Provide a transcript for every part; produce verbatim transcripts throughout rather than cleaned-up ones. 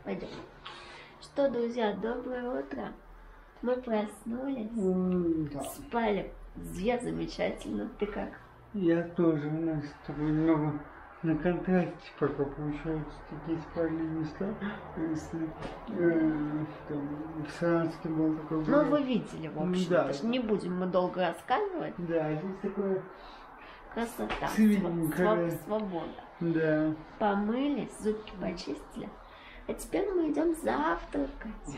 Пойдем. Что, друзья, доброе утро. Мы проснулись, Mm, да. спали. Я замечательно. Ты как? Я тоже, у нас с тобой много на контрасте пока получаются такие спальные места. Если э, там, в Саранске был такой... Ну, вы видели, в общем. Да. Не будем мы долго рассказывать. Да, здесь такое... Красота, Цивильненькая. св- свобода. Да. Помылись, зубки почистили. А теперь мы идем завтракать.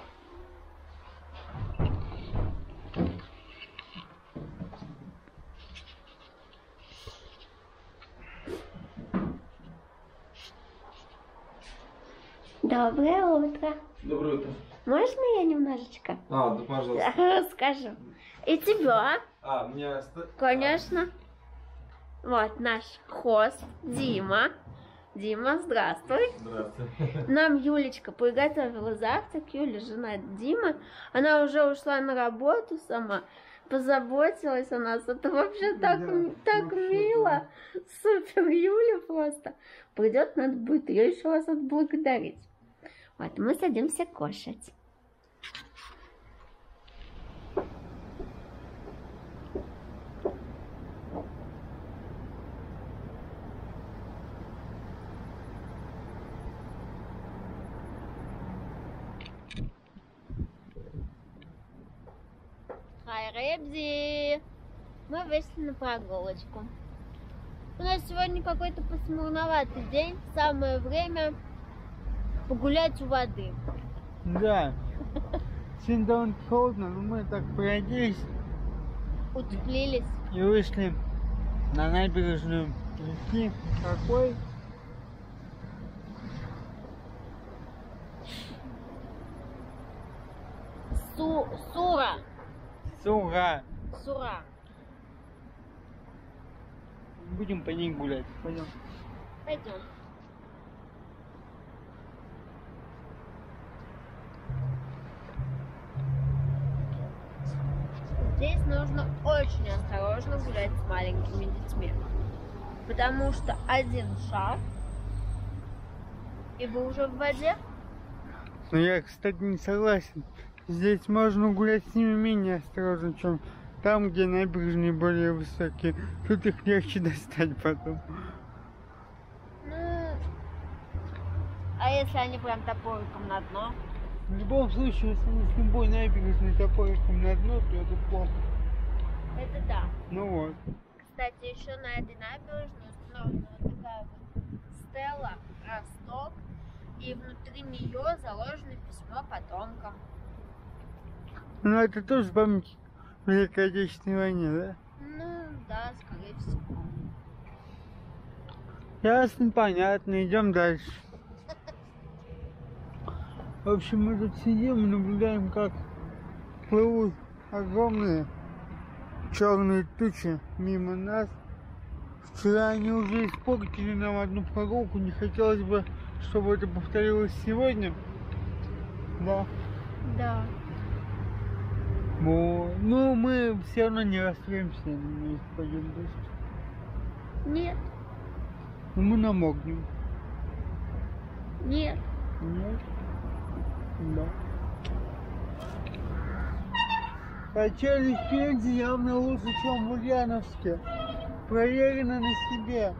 Доброе утро. Доброе утро. Можно я немножечко А, да, пожалуйста. расскажу? И тебя, А, у меня... ста- конечно. Вот наш хост Дима. Дима, здравствуй. Здравствуйте. Нам Юлечка приготовила завтрак. Юля, жена Димы. Она уже ушла на работу сама. Позаботилась о нас. Это вообще так, Да, м- так вообще, мило. Супер Юля просто. Придет, надо будет ее еще раз отблагодарить. Вот, мы садимся кушать. Хай, Ребзи! Мы вышли на прогулочку. У нас сегодня какой-то посмурноватый день. Самое время погулять у воды. Да. Сегодня довольно холодно, но мы так прооделись Утеплились. и вышли на набережную реки. Какой? Су Сура. Сура. Сура. Будем по ней гулять. Пойдем. Пойдем. Здесь нужно очень осторожно гулять с маленькими детьми. Потому что один шаг, и вы уже в воде. Но я, кстати, не согласен. Здесь можно гулять с ними менее осторожно, чем там, где набережные более высокие. Тут их легче достать потом. Ну, а если они прям топориком на дно? В любом случае, если они с любой набережной топориком на дно, то это плохо. Это да. Ну вот. Кстати, еще на этой набережной установлена вот такая вот стела «Росток», и внутри нее заложено письмо потомкам. Ну это тоже память Великой Отечественной войне, да? Ну, да, скорее всего. Ясно, понятно, идем дальше. В общем, мы тут сидим и наблюдаем, как плывут огромные черные тучи мимо нас. Вчера они уже испортили нам одну прогулку, не хотелось бы, чтобы это повторилось сегодня. Да. Да. Вот. Но мы все равно не расстроимся, я думаю, если пойдет дождь. Нет, Но мы намокнем. нет. Нет? Да. Качели в Пензе явно лучше, чем в Ульяновске. Проверено на себе.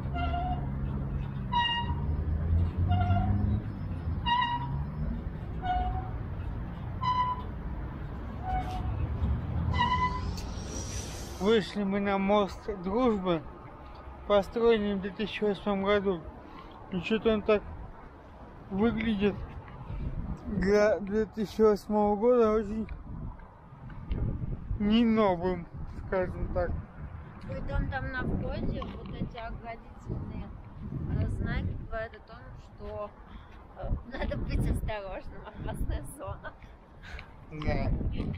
Вышли мы на мост Дружбы, построенный в две тысячи восьмом году. И что-то он так выглядит для две тысячи восьмого года очень не новым, скажем так. Притом там на входе вот эти оградительные э, знаки говорят о том, что э, надо быть осторожным, опасная зона. Да.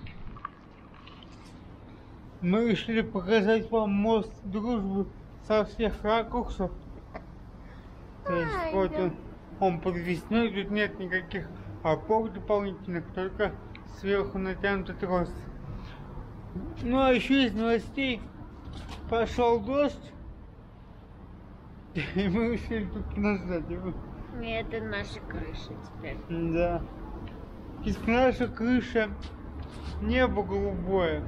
Мы решили показать вам мост Дружбы со всех ракурсов. То есть Ай, вот да. он, он подвесной, тут нет никаких опор дополнительных, только сверху натянутый трос. Ну а еще из новостей пошел дождь, и мы решили тут назвать его. И это наша крыша теперь. Да. И наша крыша небо голубое.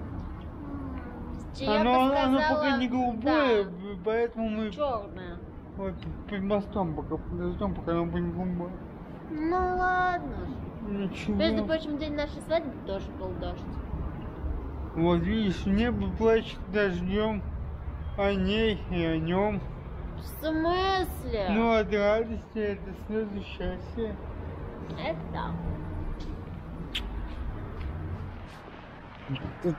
Я Оно, бы оно сказала, пока не голубое, да, поэтому мы черное. вот под мостом пока подождем, пока оно будет голубое. Ну ладно. Ничего. Между прочим, день нашей свадьбы тоже был дождь. Вот видишь, небо плачет дождем о ней и о нем. В смысле? Ну, от радости это слезы счастья. Это да. Тут...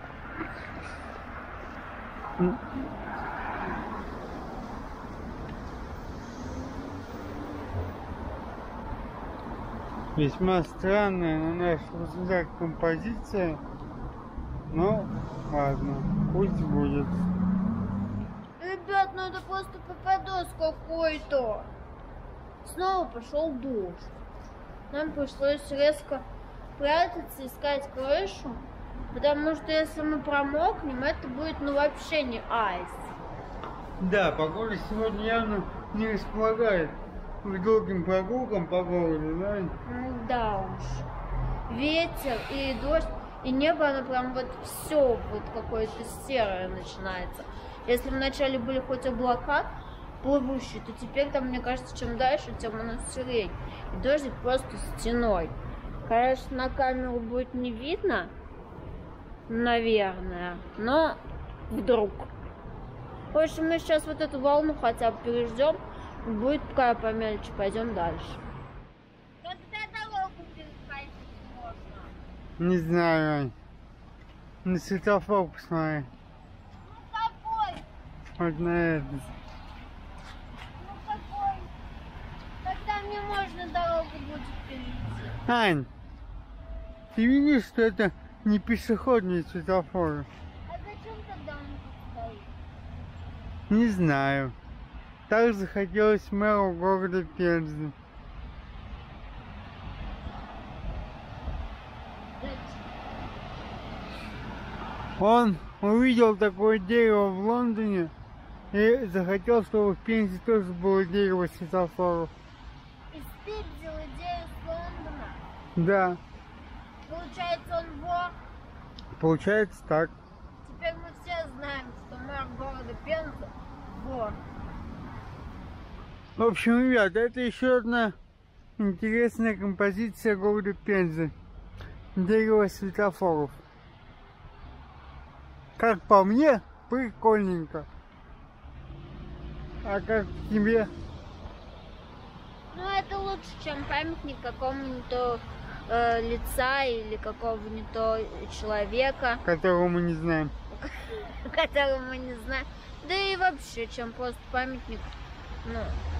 Весьма странная, на наш взгляд, композиция. Ну, ладно, пусть будет. Ребят, ну это просто попадос какой-то. Снова пошел дождь. Нам пришлось резко прятаться, искать крышу. Потому что если мы промокнем, это будет ну вообще не айс. Да, погода сегодня явно не располагает к долгим прогулкам по городу, да? Да уж. Ветер и дождь, и небо, оно прям вот все вот какое-то серое начинается. Если вначале были хоть облака плывущие, то теперь там, мне кажется, чем дальше, тем оно серее. И дождик просто стеной. Конечно, на камеру будет не видно, наверное, но вдруг. В общем, мы сейчас вот эту волну хотя бы переждем. Будет пока помельче, пойдем дальше. Когда дорогу переходить можно? Не знаю, Ань. На светофор посмотри. Ну какой? Вот на этот. Ну какой? Когда мне можно дорогу будет перейти? Ань, ты видишь, что это не пешеходный светофор? А зачем тогда он тут стоит? Не знаю. Так захотелось мэру города Пензы. Он увидел такое дерево в Лондоне и захотел, чтобы в Пензе тоже было дерево светофоров. Использовал идею с Лондона. Да, Получается, он вор. получается так. Теперь мы все знаем, что мэр города Пенза вор. В общем, ребята, это еще одна интересная композиция города Пензы. Дерево светофоров. Как по мне, прикольненько. А как тебе? Ну, это лучше, чем памятник какому-нибудь э, лица или какого-нибудь человека, Которого мы не знаем. которого мы не знаем. Да и вообще, чем просто памятник, ну,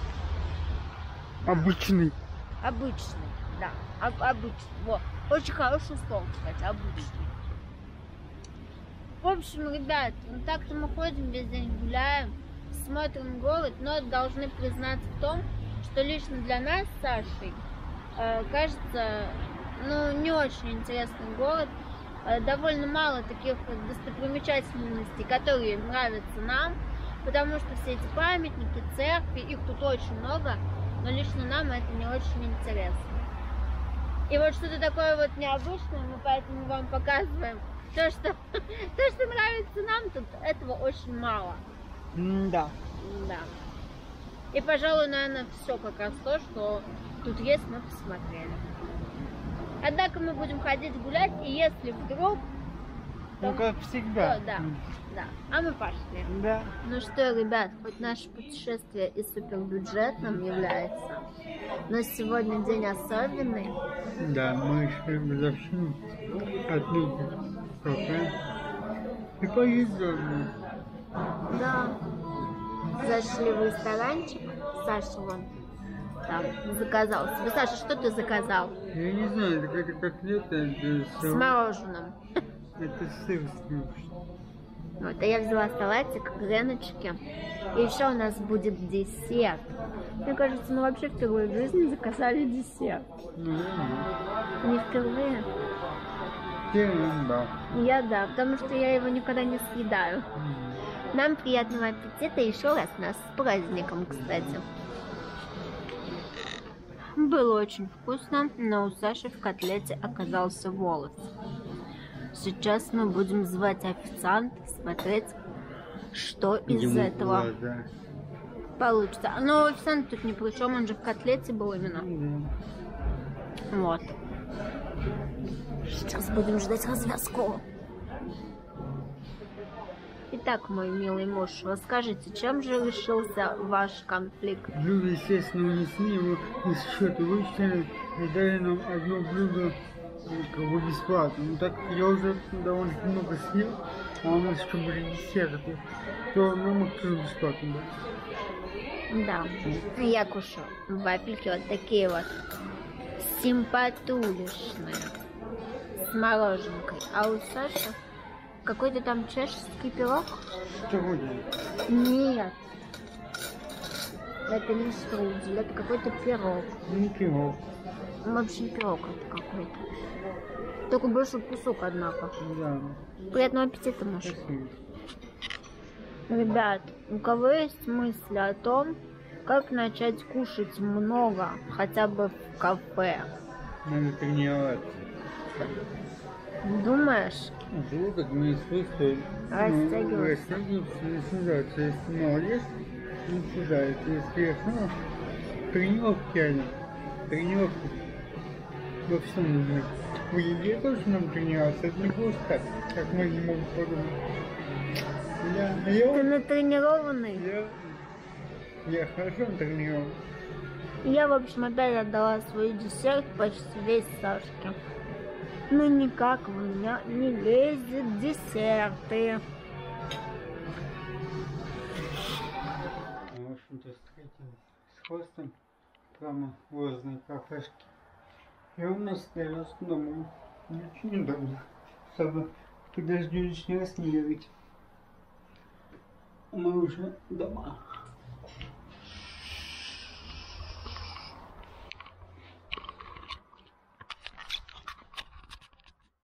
Обычный. обычный, да, об- обычный. Вот. Очень хорошее слово, кстати, обычный. В общем, ребят, ну так-то мы ходим весь день, гуляем, смотрим город, но должны признаться в том, что лично для нас с Сашей э, кажется, ну, не очень интересный город. Э, довольно мало таких вот достопримечательностей, которые нравятся нам, потому что все эти памятники, церкви, их тут очень много, но лично нам это не очень интересно. И вот что-то такое вот необычное, мы поэтому вам показываем. То, что, то, что нравится нам, тут этого очень мало. Да. Да. И, пожалуй, наверное, все как раз то, что тут есть, мы посмотрели. Однако мы будем ходить гулять, и если вдруг... Ну, то- как всегда. то да, да. А мы пошли. Да. Ну что, ребят, хоть наше путешествие и супербюджетным является, но сегодня день особенный. Да, мы еще годовщину отметим в кафе. И поездили. Да. Зашли в ресторанчик. Саша вон там заказал себе. Саша, что ты заказал? Я не знаю, это какая-то котлета, это С сыр. мороженым. Это сыр с ним. Вот, а я взяла салатик, греночки. И еще у нас будет десерт. Мне кажется, мы вообще впервые в жизни заказали десерт. Ну, да. Не впервые. Первый, да. Я да, потому что я его никогда не съедаю. Нам приятного аппетита еще раз, нас с праздником, кстати. Было очень вкусно, но у Саши в котлете оказался волос. Сейчас мы будем звать официанта, смотреть, что из Ему этого глаза. получится. Но официант тут ни при чем, он же в котлете был именно. Да. Вот. Сейчас будем ждать развязку. Итак, мой милый муж, расскажите, чем же решился ваш конфликт? Блюдо, естественно, унесли, его из счета вычислили и дали нам одно блюдо ну, как бы бесплатно. Ну так я уже довольно много съел, а у нас еще были десерты, то нам их тоже бесплатно дали. Да, я кушаю вафельки вот такие вот симпатулишные с мороженкой. А у Саши какой-то там чешский пирог? Что будет? Нет. Это не штрудель, это какой-то пирог. Не пирог. В общем, пирог это какой-то. Такой большой кусок, однако. Да. Приятного аппетита, Маша. Спасибо. Ребят, у кого есть мысли о том, как начать кушать много, хотя бы в кафе? Надо тренироваться. Думаешь? Желудок мы используем. Растягиваться. Растягиваться и сужаться. Если мало ест, не сужается. Если ест мало, тренировки реально. Тренировки во всем нужны. В еде тоже нам тренироваться. Это не просто так, как многие могут подумать. Я, Ты я, натренированный? я, я хорошо тренирован. Я, в общем, опять отдала свой десерт почти весь Сашке. Ну никак у меня не лезет десерты. В общем-то, встретились с хвостом прямо возле кафешки. И он нас довез домой. Очень удобно. Чтобы подожди лишний раз не бегать. Мы уже дома.